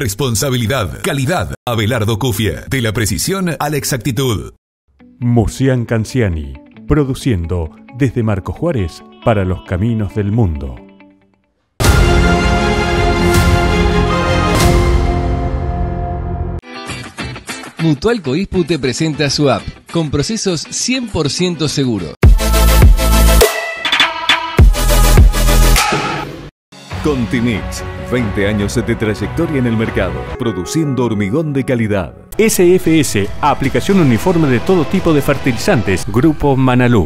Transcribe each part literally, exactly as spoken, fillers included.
responsabilidad, calidad. Abelardo Cufia, de la precisión a la exactitud. Mucián Canciani, produciendo desde Marcos Juárez para los caminos del mundo. Mutual Coispu te presenta su app, con procesos cien por ciento seguros. Contimix, veinte años de trayectoria en el mercado, produciendo hormigón de calidad. S F S, aplicación uniforme de todo tipo de fertilizantes. Grupo Manalú.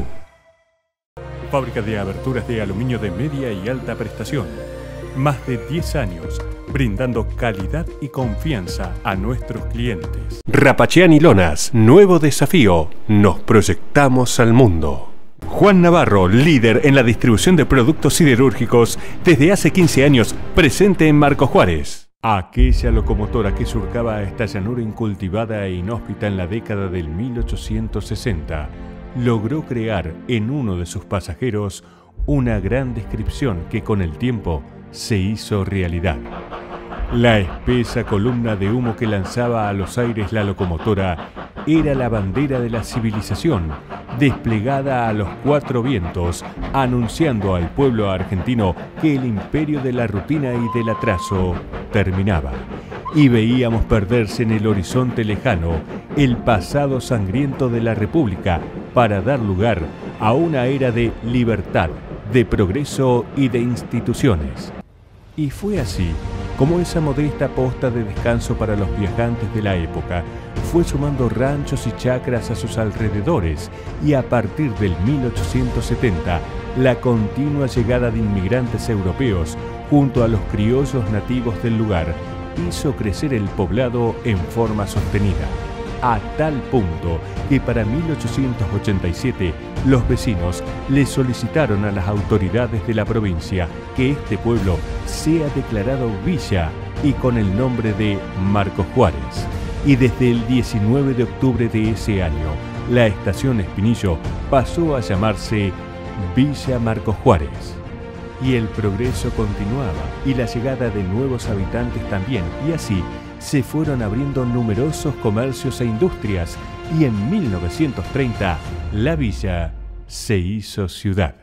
Fábrica de aberturas de aluminio de media y alta prestación. Más de diez años, brindando calidad y confianza a nuestros clientes. Rapacheani Lonas, nuevo desafío. Nos proyectamos al mundo. Juan Navarro, líder en la distribución de productos siderúrgicos desde hace quince años, presente en Marcos Juárez. Aquella locomotora que surcaba esta llanura incultivada e inhóspita en la década del mil ochocientos sesenta, logró crear en uno de sus pasajeros una gran descripción que con el tiempo se hizo realidad. La espesa columna de humo que lanzaba a los aires la locomotora era la bandera de la civilización, desplegada a los cuatro vientos, anunciando al pueblo argentino que el imperio de la rutina y del atraso terminaba. Y veíamos perderse en el horizonte lejano el pasado sangriento de la República para dar lugar a una era de libertad, de progreso y de instituciones. Y fue así como esa modesta posta de descanso para los viajantes de la época fue sumando ranchos y chacras a sus alrededores, y a partir del mil ochocientos setenta la continua llegada de inmigrantes europeos junto a los criollos nativos del lugar hizo crecer el poblado en forma sostenida, a tal punto que para mil ochocientos ochenta y siete los vecinos le solicitaron a las autoridades de la provincia que este pueblo sea declarado villa y con el nombre de Marcos Juárez. Y desde el diecinueve de octubre de ese año, la estación Espinillo pasó a llamarse Villa Marcos Juárez. Y el progreso continuaba, y la llegada de nuevos habitantes también, y así se fueron abriendo numerosos comercios e industrias, y en mil novecientos treinta la villa se hizo ciudad.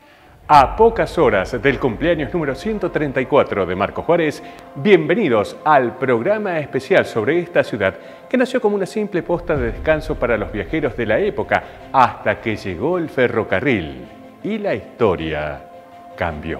A pocas horas del cumpleaños número ciento treinta y cuatro de Marcos Juárez, bienvenidos al programa especial sobre esta ciudad que nació como una simple posta de descanso para los viajeros de la época hasta que llegó el ferrocarril y la historia cambió.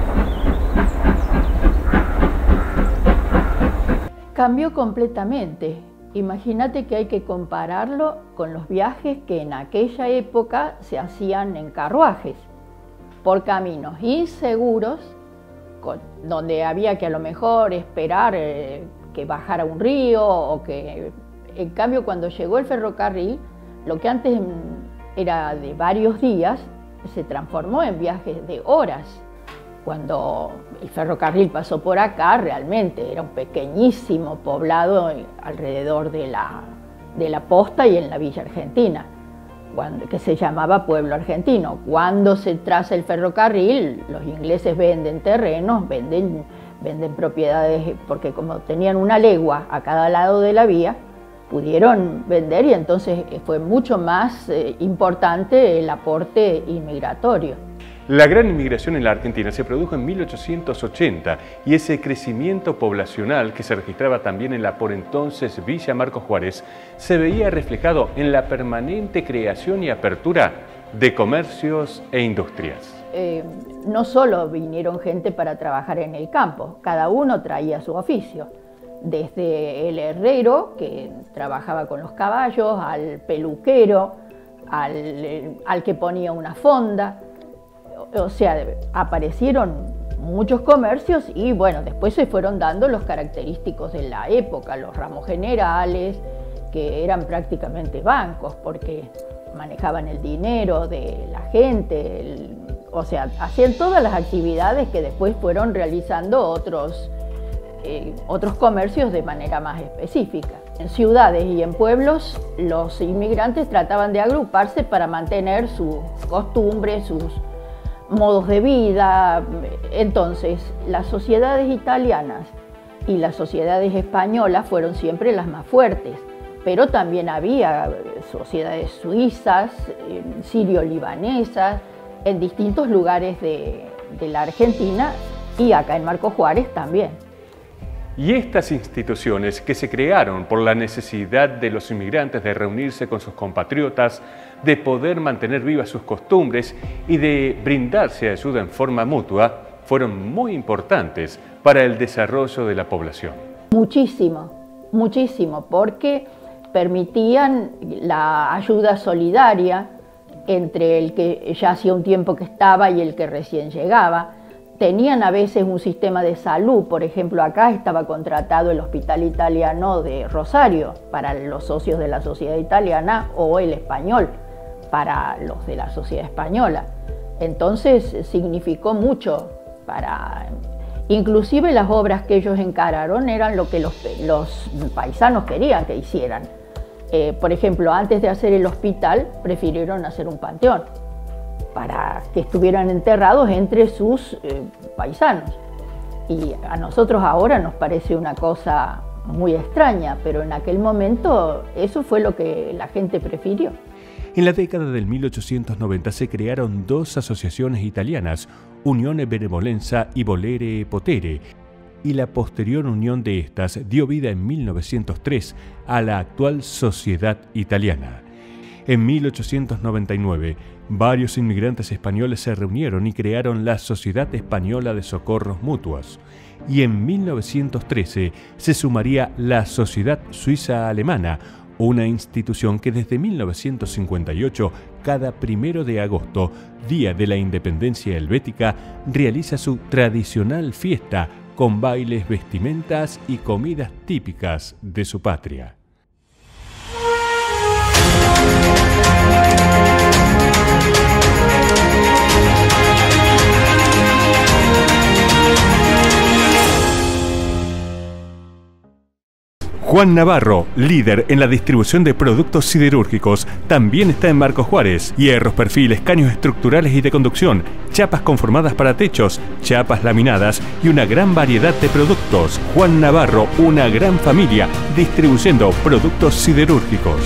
Cambió completamente. Imagínate que hay que compararlo con los viajes que en aquella época se hacían en carruajes, por caminos inseguros, con, donde había que a lo mejor esperar eh, que bajara un río, o que, en cambio, cuando llegó el ferrocarril, lo que antes era de varios días, se transformó en viajes de horas. Cuando el ferrocarril pasó por acá, realmente era un pequeñísimo poblado alrededor de la, de la posta y en la Villa Argentina, cuando, que se llamaba Pueblo Argentino. Cuando se traza el ferrocarril, los ingleses venden terrenos, venden, venden propiedades, porque como tenían una legua a cada lado de la vía, pudieron vender, y entonces fue mucho más eh, importante el aporte inmigratorio. La gran inmigración en la Argentina se produjo en mil ochocientos ochenta, y ese crecimiento poblacional que se registraba también en la por entonces Villa Marcos Juárez se veía reflejado en la permanente creación y apertura de comercios e industrias. Eh, no solo vinieron gente para trabajar en el campo, cada uno traía su oficio. Desde el herrero, que trabajaba con los caballos, al peluquero, al, al que ponía una fonda. O sea, aparecieron muchos comercios, y bueno, después se fueron dando los característicos de la época, los ramos generales, que eran prácticamente bancos, porque manejaban el dinero de la gente, el, o sea, hacían todas las actividades que después fueron realizando otros, eh, otros comercios de manera más específica. En ciudades y en pueblos, los inmigrantes trataban de agruparse para mantener sus costumbres, sus modos de vida. Entonces, las sociedades italianas y las sociedades españolas fueron siempre las más fuertes, pero también había sociedades suizas, sirio-libanesas, en distintos lugares de, de la Argentina y acá en Marcos Juárez también. Y estas instituciones que se crearon por la necesidad de los inmigrantes de reunirse con sus compatriotas, de poder mantener vivas sus costumbres y de brindarse ayuda en forma mutua, fueron muy importantes para el desarrollo de la población. Muchísimo, muchísimo, porque permitían la ayuda solidaria entre el que ya hacía un tiempo que estaba y el que recién llegaba. Tenían a veces un sistema de salud, por ejemplo, acá estaba contratado el Hospital Italiano de Rosario para los socios de la Sociedad Italiana o el español para los de la Sociedad Española. Entonces significó mucho para... Inclusive las obras que ellos encararon eran lo que los, los paisanos querían que hicieran. Eh, por ejemplo, antes de hacer el hospital, prefirieron hacer un panteón para que estuvieran enterrados entre sus eh, paisanos. Y a nosotros ahora nos parece una cosa muy extraña, pero en aquel momento eso fue lo que la gente prefirió. En la década del mil ochocientos noventa se crearon dos asociaciones italianas, Unione Benevolenza y Volere Potere, y la posterior unión de estas dio vida en mil novecientos tres a la actual Sociedad Italiana. En mil ochocientos noventa y nueve, varios inmigrantes españoles se reunieron y crearon la Sociedad Española de Socorros Mutuos. Y en mil novecientos trece se sumaría la Sociedad Suiza Alemana, una institución que desde mil novecientos cincuenta y ocho, cada primero de agosto, día de la independencia helvética, realiza su tradicional fiesta con bailes, vestimentas y comidas típicas de su patria. Juan Navarro, líder en la distribución de productos siderúrgicos, también está en Marcos Juárez. Hierros, perfiles, caños estructurales y de conducción, chapas conformadas para techos, chapas laminadas y una gran variedad de productos. Juan Navarro, una gran familia, distribuyendo productos siderúrgicos.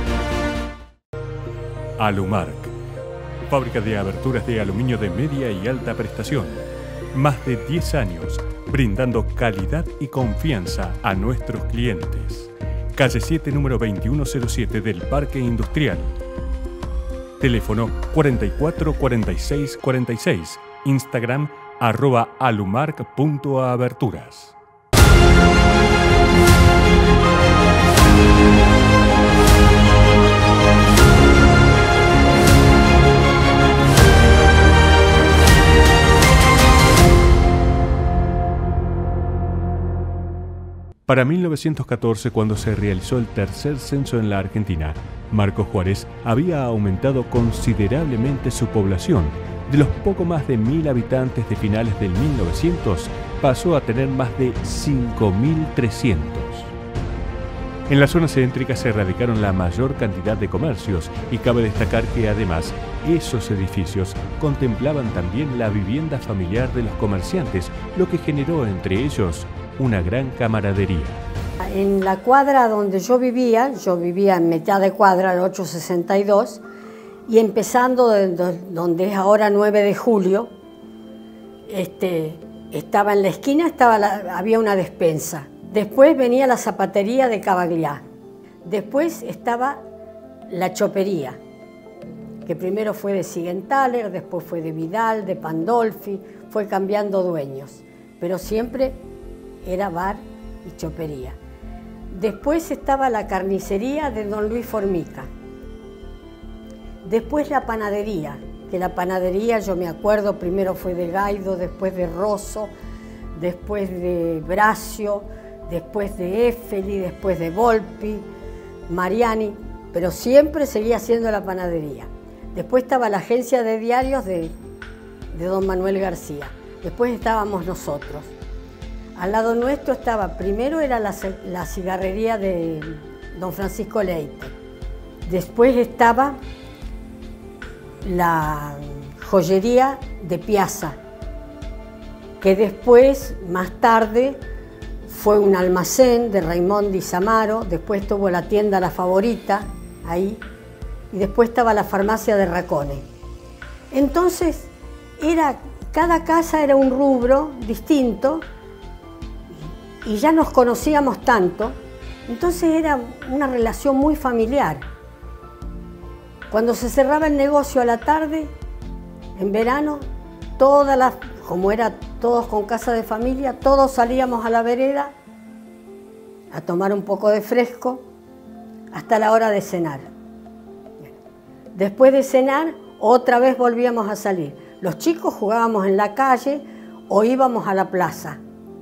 Alumarc, fábrica de aberturas de aluminio de media y alta prestación. Más de diez años brindando calidad y confianza a nuestros clientes. Calle siete, número veintiuno cero siete del Parque Industrial. Teléfono cuarenta y cuatro, cuarenta y seis, cuarenta y seis. Instagram arroba alumarc punto aberturas. Para mil novecientos catorce, cuando se realizó el tercer censo en la Argentina, Marcos Juárez había aumentado considerablemente su población. De los poco más de mil habitantes de finales del mil novecientos, pasó a tener más de cinco mil trescientos. En la zona céntrica se radicaron la mayor cantidad de comercios y cabe destacar que además esos edificios contemplaban también la vivienda familiar de los comerciantes, lo que generó entre ellos una gran camaradería. En la cuadra donde yo vivía, yo vivía en mitad de cuadra, el ochocientos sesenta y dos, y empezando de donde es ahora nueve de julio, este, estaba en la esquina, estaba la, había una despensa. Después venía la zapatería de Cavaglià. Después estaba la chopería, que primero fue de Sigenthaler, después fue de Vidal, de Pandolfi, fue cambiando dueños, pero siempre era bar y chopería. Después estaba la carnicería de don Luis Formica. Después la panadería, que la panadería, yo me acuerdo, primero fue de Gaido, después de Rosso, después de Bracio, después de Effeli, después de Volpi, Mariani, pero siempre seguía siendo la panadería. Después estaba la agencia de diarios de, de don Manuel García. Después estábamos nosotros. Al lado nuestro estaba, primero era la, la cigarrería de don Francisco Leite. Después estaba la joyería de Piazza, que después, más tarde, fue un almacén de Raimondi Samaro, después tuvo la tienda La Favorita, ahí, y después estaba la farmacia de Racone. Entonces, era, cada casa era un rubro distinto, y ya nos conocíamos tanto, entonces era una relación muy familiar. Cuando se cerraba el negocio a la tarde, en verano, todas las, como era todos con casa de familia, todos salíamos a la vereda a tomar un poco de fresco hasta la hora de cenar. Después de cenar, otra vez volvíamos a salir. Los chicos jugábamos en la calle o íbamos a la plaza.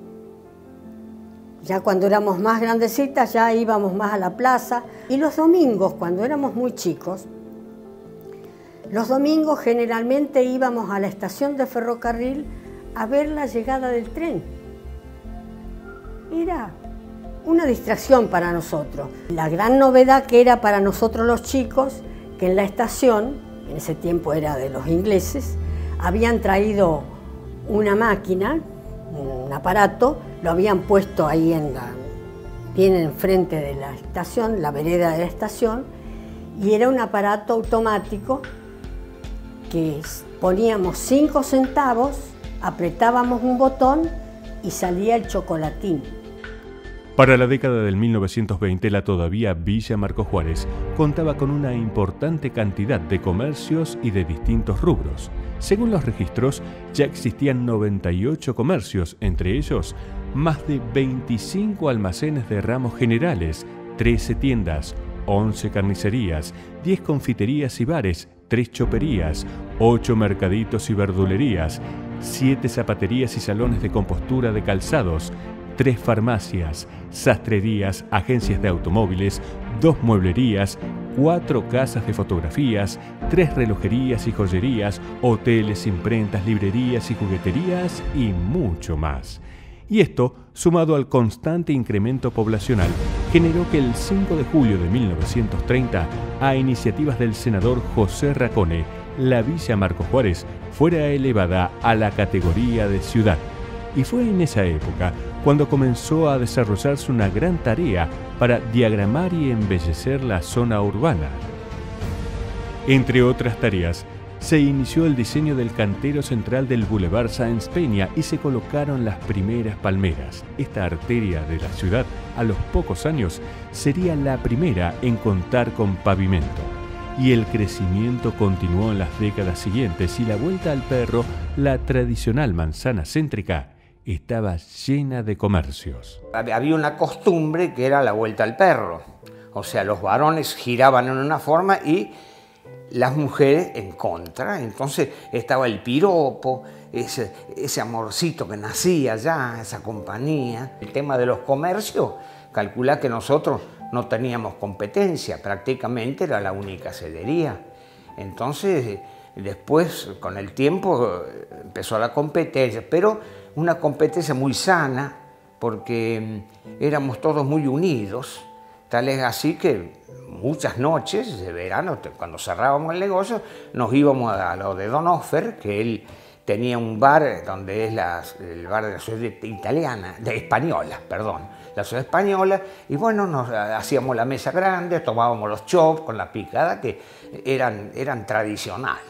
Ya cuando éramos más grandecitas, ya íbamos más a la plaza. Y los domingos, cuando éramos muy chicos, los domingos generalmente íbamos a la estación de ferrocarril a ver la llegada del tren. Era una distracción para nosotros. La gran novedad que era para nosotros los chicos, que en la estación, en ese tiempo era de los ingleses, habían traído una máquina, un aparato, lo habían puesto ahí en la, bien enfrente de la estación, la vereda de la estación, y era un aparato automático que poníamos cinco centavos, apretábamos un botón y salía el chocolatín. Para la década del mil novecientos veinte, la todavía Villa Marcos Juárez contaba con una importante cantidad de comercios y de distintos rubros. Según los registros, ya existían noventa y ocho comercios, entre ellos más de veinticinco almacenes de ramos generales, trece tiendas, once carnicerías, diez confiterías y bares, tres choperías, ocho mercaditos y verdulerías, siete zapaterías y salones de compostura de calzados, tres farmacias, sastrerías, agencias de automóviles, dos mueblerías, cuatro casas de fotografías, tres relojerías y joyerías, hoteles, imprentas, librerías y jugueterías y mucho más. Y esto, sumado al constante incremento poblacional, generó que el cinco de julio de mil novecientos treinta, a iniciativas del senador José Racone, la Villa Marcos Juárez fuera elevada a la categoría de ciudad. Y fue en esa época cuando comenzó a desarrollarse una gran tarea para diagramar y embellecer la zona urbana. Entre otras tareas, se inició el diseño del cantero central del Boulevard Sáenz Peña y se colocaron las primeras palmeras. Esta arteria de la ciudad, a los pocos años, sería la primera en contar con pavimento. Y el crecimiento continuó en las décadas siguientes y la Vuelta al Perro, la tradicional manzana céntrica, estaba llena de comercios. Había una costumbre que era la Vuelta al Perro. O sea, los varones giraban en una forma y las mujeres en contra. Entonces estaba el piropo, ese, ese amorcito que nacía ya, esa compañía. El tema de los comercios, calcula que nosotros no teníamos competencia, prácticamente era la única cedería. Entonces, después, con el tiempo, empezó la competencia, pero una competencia muy sana, porque éramos todos muy unidos. Tal es así que muchas noches de verano, cuando cerrábamos el negocio, nos íbamos a lo de Don Offer, que él tenía un bar donde es la, el bar de la sociedad italiana, de española, perdón, la sociedad española, y bueno, nos hacíamos la mesa grande, tomábamos los chops con la picada, que eran, eran tradicionales.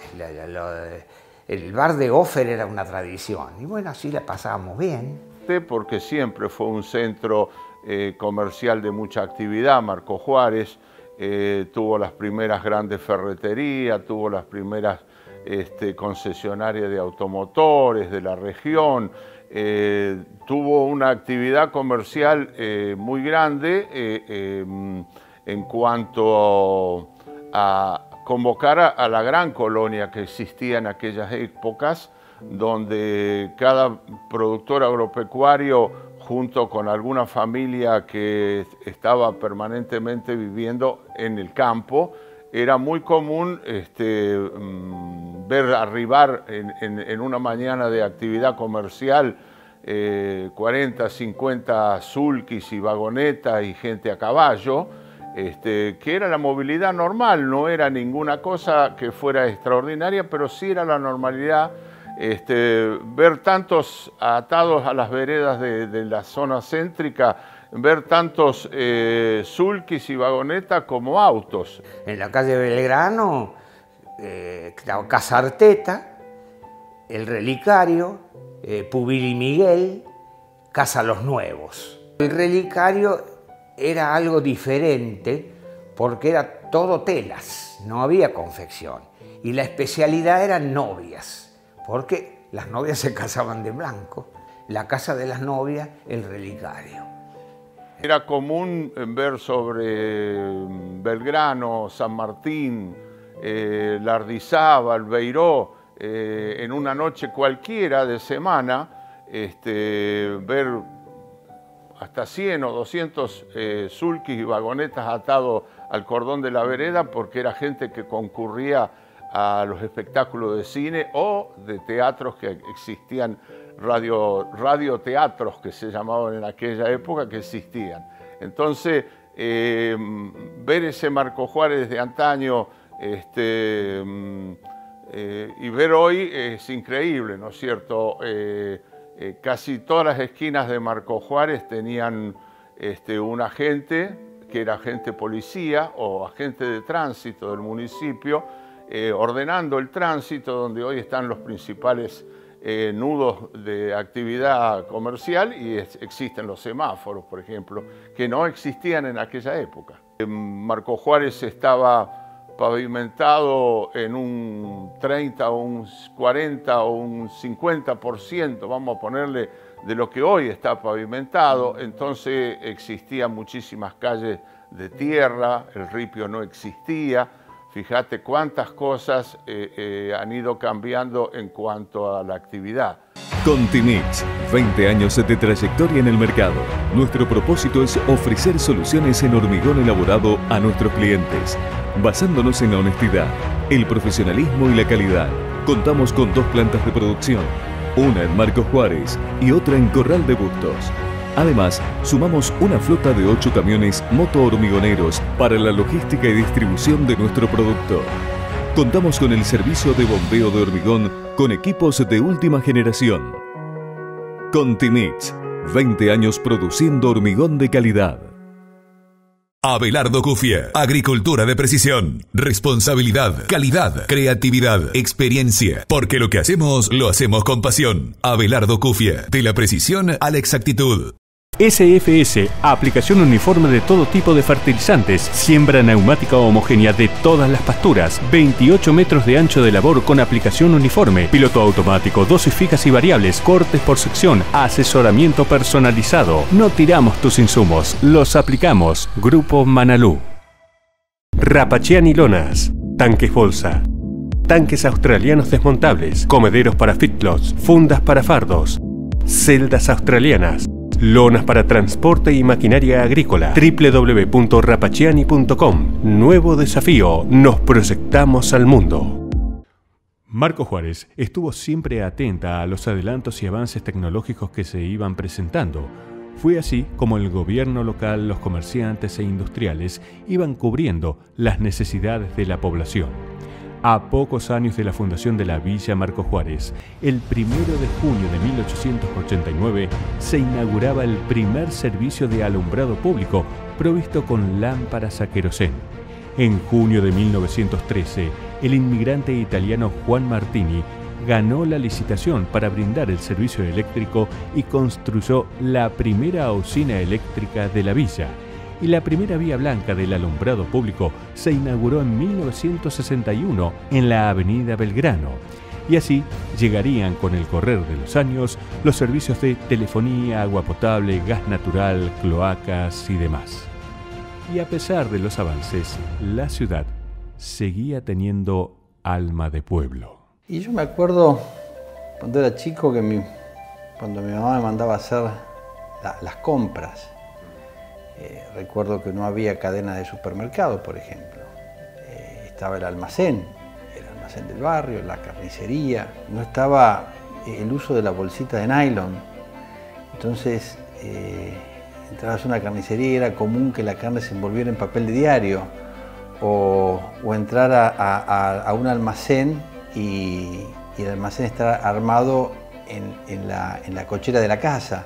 El bar de Offer era una tradición, y bueno, así la pasábamos bien. Porque siempre fue un centro eh, comercial de mucha actividad. Marcos Juárez eh, tuvo las primeras grandes ferreterías, tuvo las primeras este, concesionarias de automotores de la región, eh, tuvo una actividad comercial eh, muy grande eh, eh, en cuanto a convocar a, a la gran colonia que existía en aquellas épocas, donde cada productor agropecuario, junto con alguna familia que estaba permanentemente viviendo en el campo, era muy común este, ver arribar en, en, en una mañana de actividad comercial eh, cuarenta, cincuenta sulkis y vagonetas y gente a caballo, este, que era la movilidad normal, no era ninguna cosa que fuera extraordinaria, pero sí era la normalidad Este, ver tantos atados a las veredas de, de la zona céntrica, ver tantos eh, sulkis y vagonetas como autos. En la calle Belgrano, eh, Casa Arteta, El Relicario, eh, Pubil y Miguel, Casa Los Nuevos. El Relicario era algo diferente porque era todo telas, no había confección. Y la especialidad eran novias, porque las novias se casaban de blanco. La casa de las novias, El Relicario. Era común ver sobre Belgrano, San Martín, eh, Lardizábal, Beiró, eh, en una noche cualquiera de semana, este, ver hasta cien o doscientos eh, sulkis y vagonetas atados al cordón de la vereda, porque era gente que concurría a los espectáculos de cine o de teatros que existían, radio, radioteatros que se llamaban en aquella época, que existían. Entonces, eh, ver ese Marco Juárez de antaño este, eh, y ver hoy es increíble, ¿no es cierto? Eh, eh, casi todas las esquinas de Marco Juárez tenían este, un agente, que era agente policía o agente de tránsito del municipio, Eh, ordenando el tránsito, donde hoy están los principales eh, nudos de actividad comercial y es, existen los semáforos, por ejemplo, que no existían en aquella época. Eh, Marco Juárez estaba pavimentado en un treinta o un cuarenta o un cincuenta por ciento, vamos a ponerle, de lo que hoy está pavimentado. Entonces existían muchísimas calles de tierra, el ripio no existía. Fíjate cuántas cosas eh, eh, han ido cambiando en cuanto a la actividad. Contimix, veinte años de trayectoria en el mercado. Nuestro propósito es ofrecer soluciones en hormigón elaborado a nuestros clientes, basándonos en la honestidad, el profesionalismo y la calidad. Contamos con dos plantas de producción, una en Marco Juárez y otra en Corral de Bustos. Además, sumamos una flota de ocho camiones moto-hormigoneros para la logística y distribución de nuestro producto. Contamos con el servicio de bombeo de hormigón con equipos de última generación. Contimix, veinte años produciendo hormigón de calidad. Abelardo Cufia, agricultura de precisión, responsabilidad, calidad, creatividad, experiencia, porque lo que hacemos, lo hacemos con pasión. Abelardo Cufia, de la precisión a la exactitud. S F S, aplicación uniforme de todo tipo de fertilizantes, siembra neumática homogénea de todas las pasturas, veintiocho metros de ancho de labor con aplicación uniforme, piloto automático, dosis fijas y variables, cortes por sección, asesoramiento personalizado. No tiramos tus insumos, los aplicamos. Grupo Manalú. Rapachiani Lonas, tanques bolsa, tanques australianos desmontables, comederos para fitlots, fundas para fardos, celdas australianas, lonas para transporte y maquinaria agrícola. doble u doble u doble u punto rapachiani punto com. Nuevo desafío. Nos proyectamos al mundo. Marco Juárez estuvo siempre atenta a los adelantos y avances tecnológicos que se iban presentando. Fue así como el gobierno local, los comerciantes e industriales iban cubriendo las necesidades de la población. A pocos años de la fundación de la Villa Marco Juárez, el primero de junio de mil ochocientos ochenta y nueve, se inauguraba el primer servicio de alumbrado público provisto con lámparas a querosén. En junio de mil novecientos trece, el inmigrante italiano Juan Martini ganó la licitación para brindar el servicio eléctrico y construyó la primera usina eléctrica de la villa. Y la primera vía blanca del alumbrado público se inauguró en mil novecientos sesenta y uno en la avenida Belgrano. Y así llegarían con el correr de los años los servicios de telefonía, agua potable, gas natural, cloacas y demás. Y a pesar de los avances, la ciudad seguía teniendo alma de pueblo. Y yo me acuerdo cuando era chico que mi, cuando mi mamá me mandaba a hacer la, las compras. Eh, recuerdo que no había cadena de supermercados, por ejemplo. Eh, estaba el almacén, el almacén del barrio, la carnicería. No estaba el uso de la bolsita de nylon. Entonces, eh, entrabas a una carnicería y era común que la carne se envolviera en papel de diario. O, o entrar a, a, a un almacén y, y el almacén está armado en, en, la, en la cochera de la casa.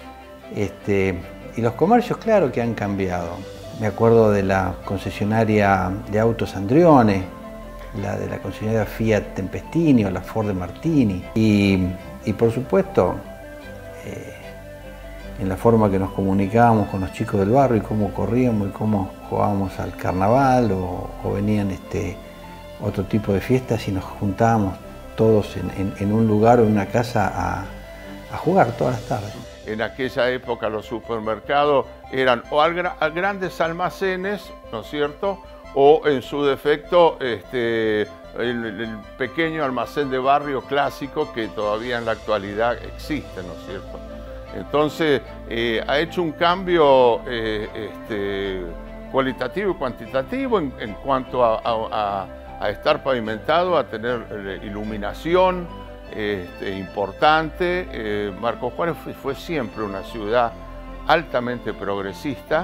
Este, y los comercios, claro que han cambiado. Me acuerdo de la concesionaria de autos Andrione, la de la concesionaria Fiat Tempestini o la Ford de Martini. Y, y por supuesto, eh, en la forma que nos comunicábamos con los chicos del barrio y cómo corríamos y cómo jugábamos al carnaval o, o venían este, otro tipo de fiestas y nos juntábamos todos en, en, en un lugar o en una casa a, a jugar todas las tardes. En aquella época los supermercados eran o al, a grandes almacenes, ¿no es cierto?, o en su defecto este, el, el pequeño almacén de barrio clásico que todavía en la actualidad existe, ¿no es cierto? Entonces eh, ha hecho un cambio eh, este, cualitativo y cuantitativo en, en cuanto a, a, a estar pavimentado, a tener eh, iluminación este, importante. Eh, Marcos Juárez fue, fue siempre una ciudad altamente progresista,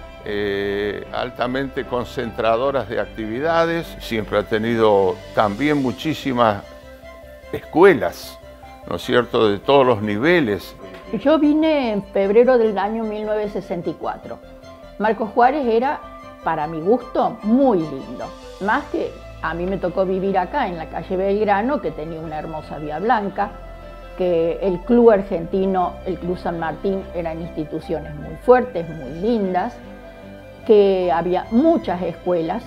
eh, altamente concentradoras de actividades, siempre ha tenido también muchísimas escuelas, ¿no es cierto?, de todos los niveles. Yo vine en febrero del año mil novecientos sesenta y cuatro. Marcos Juárez era, para mi gusto, muy lindo. Más que a mí me tocó vivir acá, en la calle Belgrano, que tenía una hermosa Vía Blanca, que el club argentino, el Club San Martín, eran instituciones muy fuertes, muy lindas, que había muchas escuelas,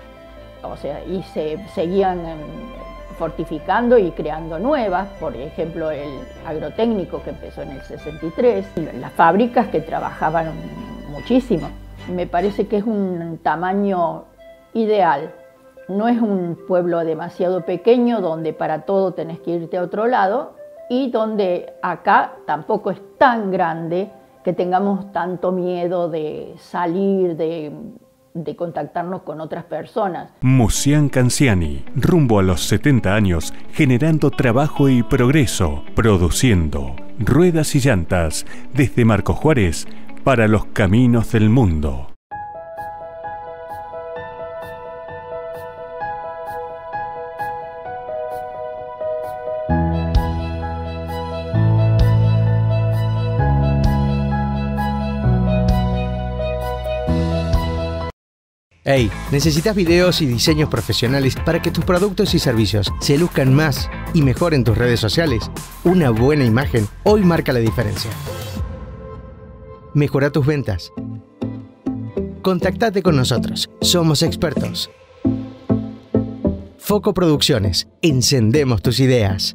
o sea, y se seguían fortificando y creando nuevas, por ejemplo el agrotécnico que empezó en el sesenta y tres, las fábricas que trabajaban muchísimo. Me parece que es un tamaño ideal, no es un pueblo demasiado pequeño donde para todo tenés que irte a otro lado y donde acá tampoco es tan grande que tengamos tanto miedo de salir, de de contactarnos con otras personas. Musian Canciani, rumbo a los setenta años, generando trabajo y progreso, produciendo ruedas y llantas desde Marcos Juárez para los caminos del mundo. Hey, ¿necesitas videos y diseños profesionales para que tus productos y servicios se luzcan más y mejor en tus redes sociales? Una buena imagen hoy marca la diferencia. Mejora tus ventas. Contactate con nosotros, somos expertos. Foco Producciones, encendemos tus ideas.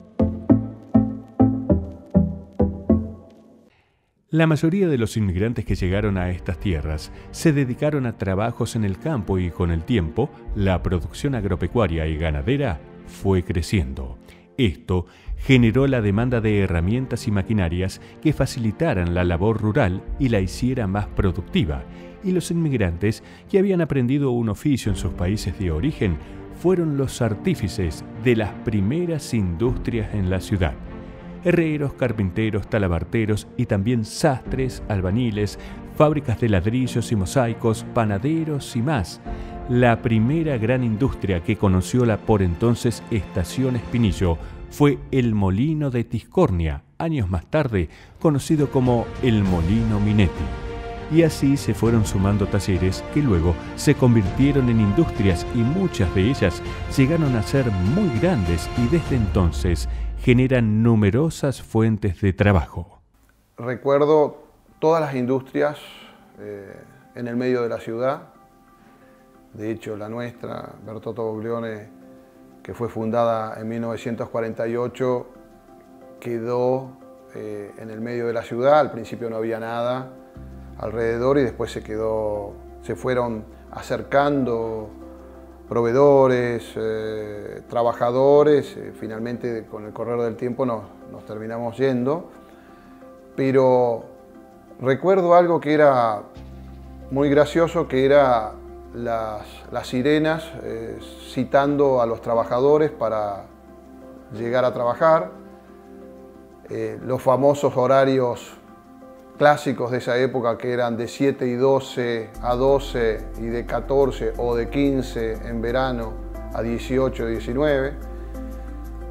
La mayoría de los inmigrantes que llegaron a estas tierras se dedicaron a trabajos en el campo y con el tiempo la producción agropecuaria y ganadera fue creciendo. Esto generó la demanda de herramientas y maquinarias que facilitaran la labor rural y la hiciera más productiva, y los inmigrantes que habían aprendido un oficio en sus países de origen fueron los artífices de las primeras industrias en la ciudad. Herreros, carpinteros, talabarteros y también sastres, albañiles, fábricas de ladrillos y mosaicos, panaderos y más. La primera gran industria que conoció la por entonces Estación Espinillo fue el Molino de Tiscornia, años más tarde conocido como el Molino Minetti. Y así se fueron sumando talleres que luego se convirtieron en industrias y muchas de ellas llegaron a ser muy grandes y desde entonces generan numerosas fuentes de trabajo. Recuerdo todas las industrias eh, en el medio de la ciudad. De hecho, la nuestra, Bertotto Boglione, que fue fundada en mil novecientos cuarenta y ocho, quedó eh, en el medio de la ciudad. Al principio no había nada alrededor y después se quedó, se fueron acercando proveedores, eh, trabajadores, eh, finalmente con el correr del tiempo nos, nos terminamos yendo, pero recuerdo algo que era muy gracioso, que era las, las sirenas eh, citando a los trabajadores para llegar a trabajar, eh, los famosos horarios clásicos de esa época que eran de siete y doce a doce y de catorce o de quince en verano a dieciocho, diecinueve.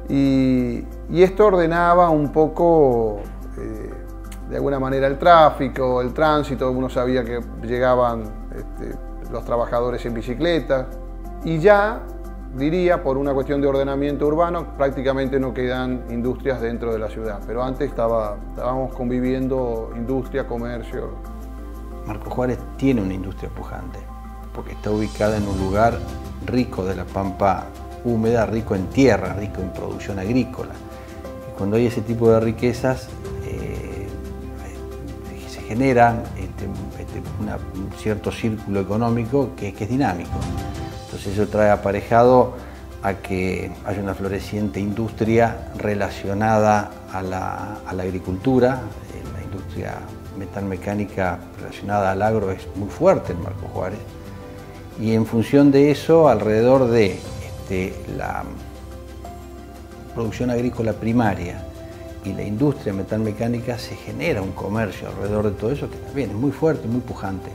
Y, y esto ordenaba un poco, eh, de alguna manera, el tráfico, el tránsito. Uno sabía que llegaban este, los trabajadores en bicicleta. Y ya, diría, por una cuestión de ordenamiento urbano, prácticamente no quedan industrias dentro de la ciudad. Pero antes estaba, estábamos conviviendo industria, comercio. Marcos Juárez tiene una industria pujante, porque está ubicada en un lugar rico de la pampa húmeda, rico en tierra, rico en producción agrícola. Y cuando hay ese tipo de riquezas, eh, se genera este, este, una, un cierto círculo económico que, que es dinámico. Entonces eso trae aparejado a que haya una floreciente industria relacionada a la, a la agricultura. La industria metalmecánica relacionada al agro es muy fuerte en Marcos Juárez. Y en función de eso, alrededor de este, la producción agrícola primaria y la industria metalmecánica, se genera un comercio alrededor de todo eso que también es muy fuerte, muy pujante.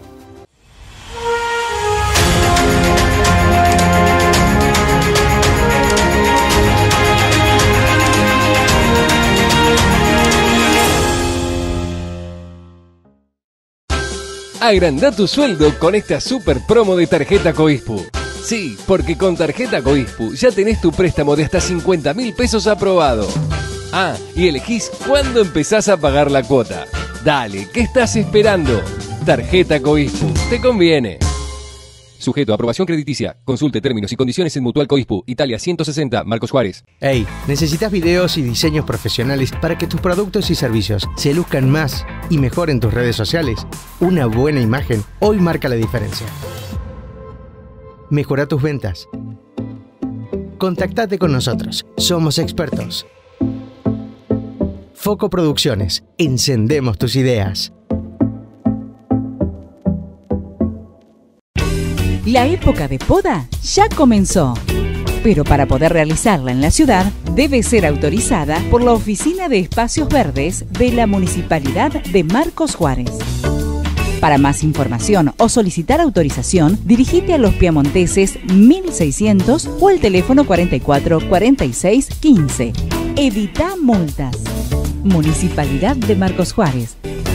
Agrandá tu sueldo con esta super promo de tarjeta Coispu. Sí, porque con tarjeta Coispu ya tenés tu préstamo de hasta cincuenta mil pesos aprobado. Ah, y elegís cuándo empezás a pagar la cuota. Dale, ¿qué estás esperando? Tarjeta Coispu, te conviene. Sujeto a aprobación crediticia. Consulte términos y condiciones en Mutual Coispu, Italia ciento sesenta, Marcos Juárez. Hey, ¿necesitas videos y diseños profesionales para que tus productos y servicios se luzcan más y mejor en tus redes sociales? Una buena imagen hoy marca la diferencia. Mejora tus ventas. Contactate con nosotros. Somos expertos. Foco Producciones. Encendemos tus ideas. La época de poda ya comenzó, pero para poder realizarla en la ciudad debe ser autorizada por la Oficina de Espacios Verdes de la Municipalidad de Marcos Juárez. Para más información o solicitar autorización, dirigite a Los Piamonteses mil seiscientos o al teléfono cuarenta y cuatro, cuarenta y seis, quince. Evita multas. Municipalidad de Marcos Juárez.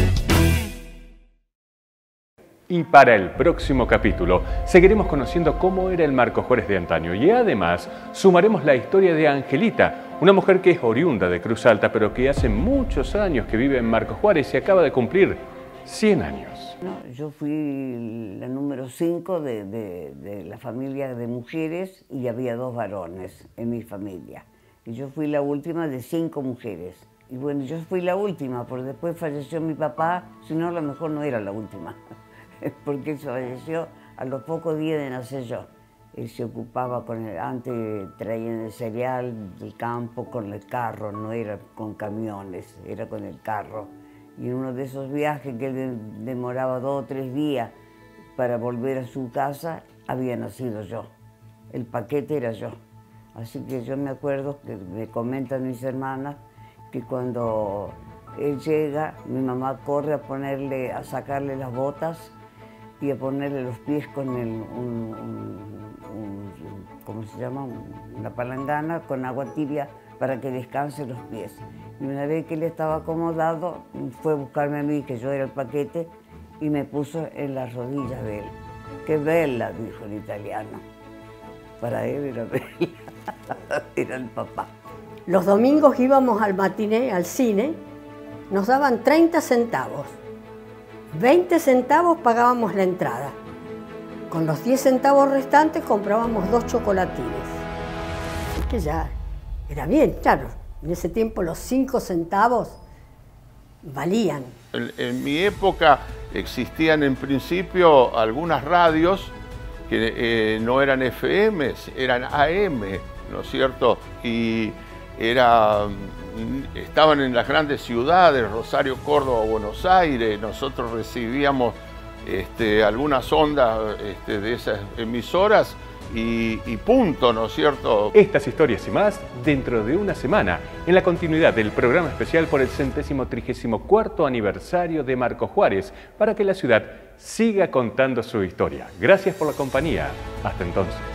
Y para el próximo capítulo seguiremos conociendo cómo era el Marcos Juárez de antaño y además sumaremos la historia de Angelita, una mujer que es oriunda de Cruz Alta pero que hace muchos años que vive en Marcos Juárez y acaba de cumplir cien años. No, yo fui la número cinco de, de, de la familia de mujeres y había dos varones en mi familia. Y yo fui la última de cinco mujeres. Y bueno, yo fui la última porque después falleció mi papá, si no a lo mejor no era la última. Porque él falleció a los pocos días de nacer yo. Él se ocupaba con el, antes traían el cereal del campo con el carro, no era con camiones, era con el carro. Y en uno de esos viajes que él demoraba dos o tres días para volver a su casa, había nacido yo. El paquete era yo. Así que yo me acuerdo que me comentan mis hermanas que cuando él llega, mi mamá corre a ponerle, a sacarle las botas y a ponerle los pies con el, un, un, un, ¿cómo se llama? Una palangana con agua tibia para que descanse los pies. Y una vez que él estaba acomodado, fue a buscarme a mí, que yo era el paquete, y me puso en las rodillas de él. ¡Qué bella!, dijo en italiano. Para él era bella, era el papá. Los domingos íbamos al matiné, al cine, nos daban treinta centavos. veinte centavos pagábamos la entrada. Con los diez centavos restantes comprábamos dos chocolatines. Así que ya era bien, claro. En ese tiempo los cinco centavos valían. En, en mi época existían en principio algunas radios que eh, no eran F Ms, eran A M, ¿no es cierto? Y era... estaban en las grandes ciudades, Rosario, Córdoba, Buenos Aires. Nosotros recibíamos este, algunas ondas este, de esas emisoras y, y punto, ¿no es cierto? Estas historias y más dentro de una semana, en la continuidad del programa especial por el centésimo trigésimo cuarto aniversario de Marcos Juárez, para que la ciudad siga contando su historia. Gracias por la compañía. Hasta entonces.